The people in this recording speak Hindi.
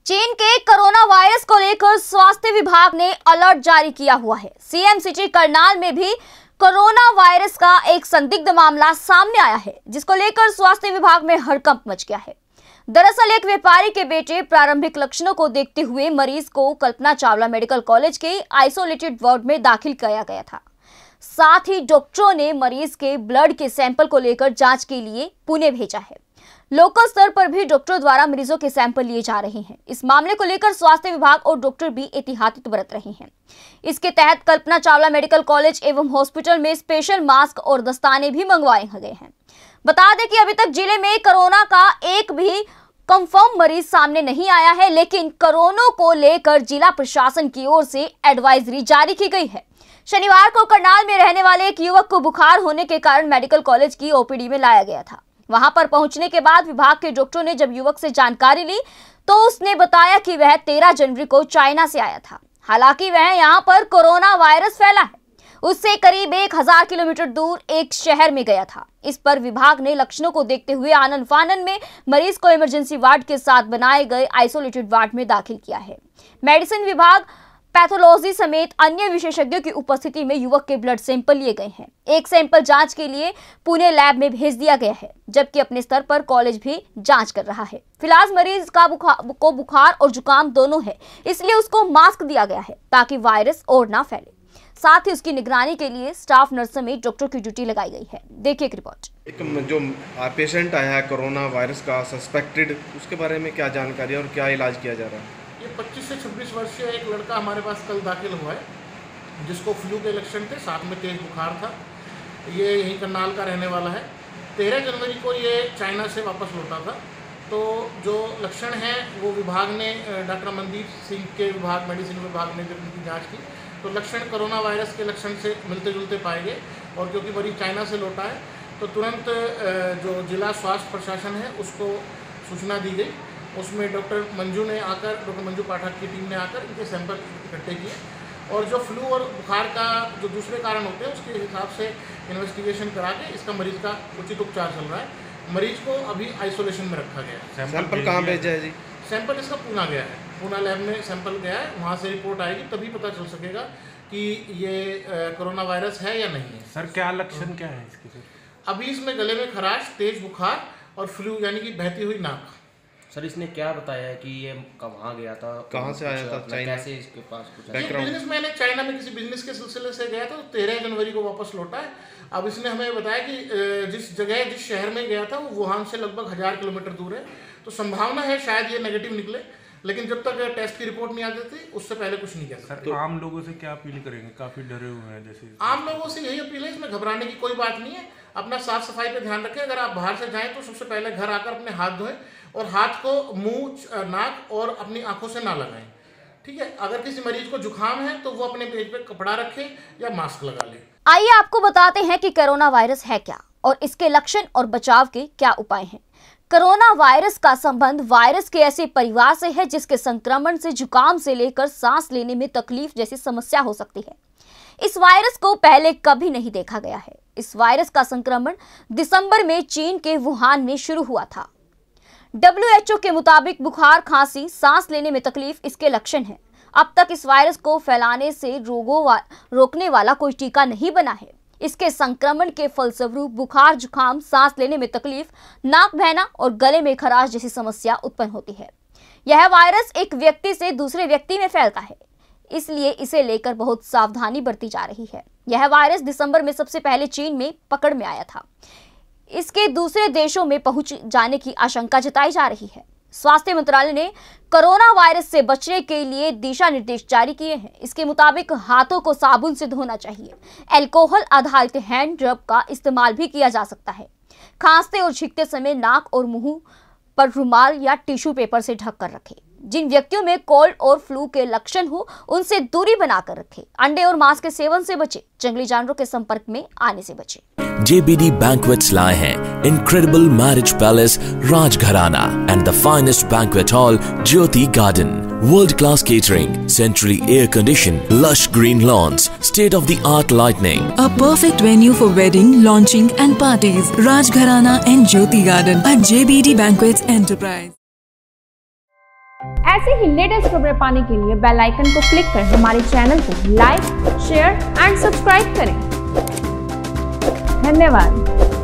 चीन के कोरोना वायरस को लेकर स्वास्थ्य विभाग ने अलर्ट जारी किया हुआ है। सीएम सिटी करनाल में भी कोरोना वायरस का एक संदिग्ध मामला सामने आया है, जिसको लेकर स्वास्थ्य विभाग में हड़कंप मच गया है। दरअसल एक व्यापारी के बेटे प्रारंभिक लक्षणों को देखते हुए मरीज को कल्पना चावला मेडिकल कॉलेज के आइसोलेटेड वार्ड में दाखिल किया गया था। साथ ही डॉक्टरों ने मरीज के ब्लड के सैंपल को लेकर जांच के लिए पुणे भेजा है। लोकल स्तर पर भी डॉक्टरों द्वारा मरीजों के सैंपल लिए जा रहे हैं। इस मामले को लेकर स्वास्थ्य विभाग और डॉक्टर भी एहतियात बरत रहे हैं। इसके तहत कल्पना चावला मेडिकल कॉलेज एवं हॉस्पिटल में स्पेशल मास्क और दस्ताने भी मंगवाए गए हैं। बता दें कि अभी तक जिले में कोरोना का एक भी कंफर्म मरीज सामने नहीं आया है, लेकिन कोरोना को लेकर जिला प्रशासन की ओर से एडवाइजरी जारी की गई है। शनिवार को करनाल में रहने वाले एक युवक को बुखार होने के कारण मेडिकल कॉलेज की ओपीडी में लाया गया था। वहां पर पहुंचने के बाद विभाग के डॉक्टरों ने जब युवक से जानकारी ली तो उसने बताया कि वह 13 जनवरी को चाइना से आया था। हालांकि वह यहां पर कोरोना वायरस फैला है, उससे करीब 1000 किलोमीटर दूर एक शहर में गया था। इस पर विभाग ने लक्षणों को देखते हुए आनन फानन में मरीज को इमरजेंसी वार्ड के साथ बनाए गए आइसोलेटेड वार्ड में दाखिल किया है। मेडिसिन विभाग, पैथोलॉजी समेत अन्य विशेषज्ञों की उपस्थिति में युवक के ब्लड सैंपल लिए गए हैं। एक सैंपल जांच के लिए पुणे लैब में भेज दिया गया है, जबकि अपने स्तर पर कॉलेज भी जांच कर रहा है। फिलहाल मरीज का बुखार और जुकाम दोनों है, इसलिए उसको मास्क दिया गया है ताकि वायरस और ना फैले। साथ ही उसकी निगरानी के लिए स्टाफ नर्स समेत डॉक्टर की ड्यूटी लगाई गई है। देखिए एक रिपोर्ट। एक जो पेशेंट आया है कोरोना वायरस का सस्पेक्टेड, उसके बारे में क्या जानकारी और क्या इलाज किया जा रहा है? ये 25 से 26 वर्षीय एक लड़का हमारे पास कल दाखिल हुआ है, जिसको फ्लू के लक्षण थे, साथ में तेज बुखार था। ये यहीं करनाल का रहने वाला है। 13 जनवरी को ये चाइना से वापस लौटा था। तो जो लक्षण हैं वो विभाग ने, डॉक्टर मनदीप सिंह के विभाग, मेडिसिन विभाग ने जब उनकी जाँच की तो लक्षण कोरोना वायरस के लक्षण से मिलते जुलते पाए गए। और क्योंकि मरीज चाइना से लौटा है तो तुरंत जो जिला स्वास्थ्य प्रशासन है उसको सूचना दी गई। उसमें डॉक्टर मंजू पाठक की टीम ने आकर इनके सैंपल इकट्ठे किए और जो फ्लू और बुखार का जो दूसरे कारण होते हैं उसके हिसाब से इन्वेस्टिगेशन करा के इसका मरीज का उचित उपचार चल रहा है। मरीज को अभी आइसोलेशन में रखा गया है। सैंपल कहाँ भेजा है जी? सैंपल इसका पूना गया है, पूना लैब में सैंपल गया है। वहाँ से रिपोर्ट आएगी तभी पता चल सकेगा कि ये कोरोना वायरस है या नहीं है। सर क्या लक्षण क्या है इसके? अभी इसमें गले में खराश, तेज बुखार और फ्लू यानी कि बहती हुई नाक। सर इसने क्या बताया है कि ये कहाँ गया था, कहाँ से आया था, चाइना? कैसे इसके पास कुछ बिजनेसमैन है, चाइना में किसी बिजनेस के सिलसिले से गया था, तो 13 जनवरी को वापस लौटा है। अब इसने हमें बताया कि जिस शहर में गया था वो वुहान से लगभग 1000 किलोमीटर दूर है। तो संभावना है शायद ये नेगेटिव निकले, लेकिन जब तक टेस्ट की रिपोर्ट नहीं आ जाती उससे पहले कुछ नहीं कह सकते। तो आम लोगों से क्या अपील करेंगे? काफी डरे हुए हैं। जैसे आम लोगों से यही अपील है, इसमें घबराने की कोई बात नहीं है। अपना साफ सफाई पे ध्यान रखें। अगर आप बाहर से जाएं तो सबसे पहले घर आकर अपने हाथ धोएं और हाथ को मुंह, नाक और अपनी आंखों से ना लगाएं। ठीक है। अगर किसी मरीज को जुकाम है तो वो अपने पेट पे कपड़ा रखे या मास्क लगा ले। आइए आपको बताते हैं कि कोरोना वायरस है क्या और इसके लक्षण और बचाव के क्या उपाय हैं। कोरोना वायरस का संबंध वायरस के ऐसे परिवार से है जिसके संक्रमण से जुकाम से लेकर सांस लेने में तकलीफ जैसी समस्या हो सकती है। इस वायरस को पहले कभी नहीं देखा गया है। इस वायरस का संक्रमण दिसंबर में चीन के वुहान में शुरू हुआ था। WHO के मुताबिक बुखार, खांसी, सांस लेने में तकलीफ इसके लक्षण हैं। अब तक इस वायरस को फैलाने से रोकने वाला कोई टीका नहीं बना है। इसके संक्रमण के फलस्वरूप बुखार, जुकाम, सांस लेने में तकलीफ, नाक बहना और गले में खराश जैसी समस्या उत्पन्न होती है। यह वायरस एक व्यक्ति से दूसरे व्यक्ति में फैलता है, इसलिए इसे लेकर बहुत सावधानी बरती जा रही है। यह वायरस दिसंबर में सबसे पहले चीन में पकड़ में आया था। इसके दूसरे देशों में पहुंच जाने की आशंका जताई जा रही है। स्वास्थ्य मंत्रालय ने कोरोना वायरस से बचने के लिए दिशा निर्देश जारी किए हैं। इसके मुताबिक हाथों को साबुन से धोना चाहिए। अल्कोहल आधारित हैंड रब का इस्तेमाल भी किया जा सकता है। खांसते और छींकते समय नाक और मुंह पर रुमाल या टिश्यू पेपर से ढक कर रखें। जिन व्यक्तियों में कोल्ड और फ्लू के लक्षण हो उनसे दूरी बनाकर रखें। अंडे और मांस के सेवन से बचें। जंगली जानवरों के संपर्क में आने से बचें। JBD Banquets लाए हैं Incredible Marriage Palace Rajgharana and the finest banquet hall Jyoti Garden. World-class catering, centrally air-conditioned, lush green lawns, state-of-the-art lighting. A perfect venue for wedding, launching and parties. Rajgharana and Jyoti Garden at JBD Banquets Enterprise. ऐसे ही लेटेस्ट खबरें पाने के लिए बेल आइकन को क्लिक कर हमारे चैनल को लाइक, शेयर एंड सब्सक्राइब करें। धन्यवाद।